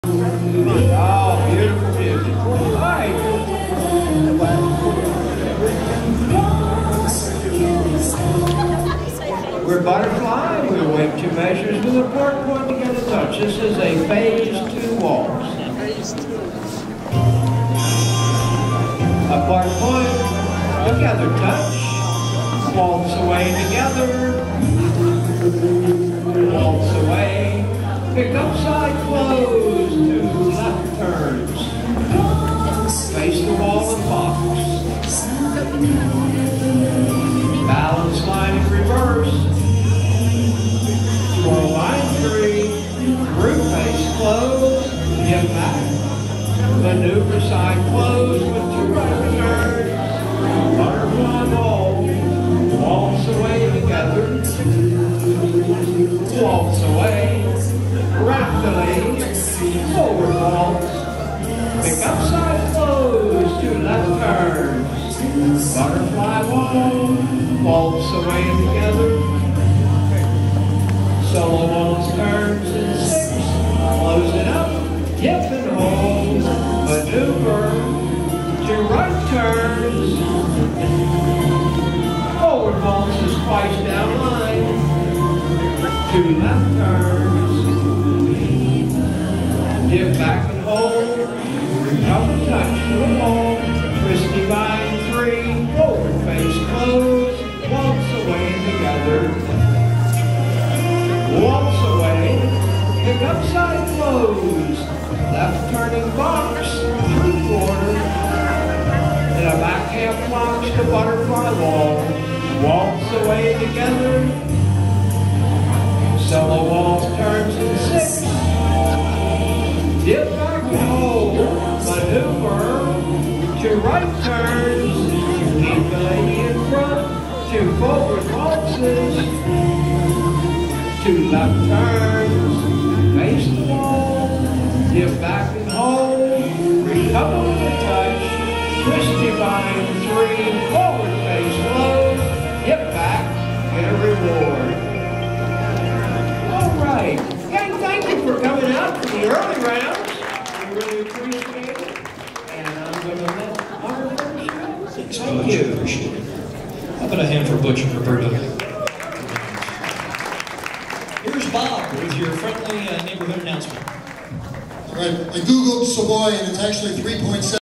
Oh, beautiful music. All right. We're butterfly. We'll wave two measures with a part point together touch. This is a phase 2 waltz. A part point together touch. Waltz away together. Waltz away. Pick up side close to left turns. Face the wall and box. Balance line in reverse. Slow line 3. Group face close. Get back. Maneuver side close with 2 right turns. Butterfly ball. Waltz away together. Waltz away. Rapidly. Forward waltz. Pick up side close to left turns. Butterfly wall. Waltz away together. Solo waltz turns in 6. Close it up. Hip and hold. Maneuver. 2 right turns. Forward waltz is twice down line. 2 left turns. Dip back and hold. Recover touch to the wall. Twisty line 3. Forward face close. Waltz away together. Waltz away. Pick up side close. Left turning box. 3/4. And a back half box to butterfly wall. Waltz away together. Solo waltz turns in 6. Dip back and hold. Maneuver. 2 right turns. Keep the lady in front. 2 forward waltzes. 2 left turns. Face the wall. Dip back and hold. Recover with a touch. Twisty line 3. Forward face close. Dip back. Get a reward. All right. Gang, thank you for coming out for the early rounds. We really appreciate it. And I'm going to let our first show. Thank you. Appreciate it. How about a hand for Butch and Roberta? Here's Bob with your friendly neighborhood announcement. All right, I Googled Savoy and it's actually 3.7.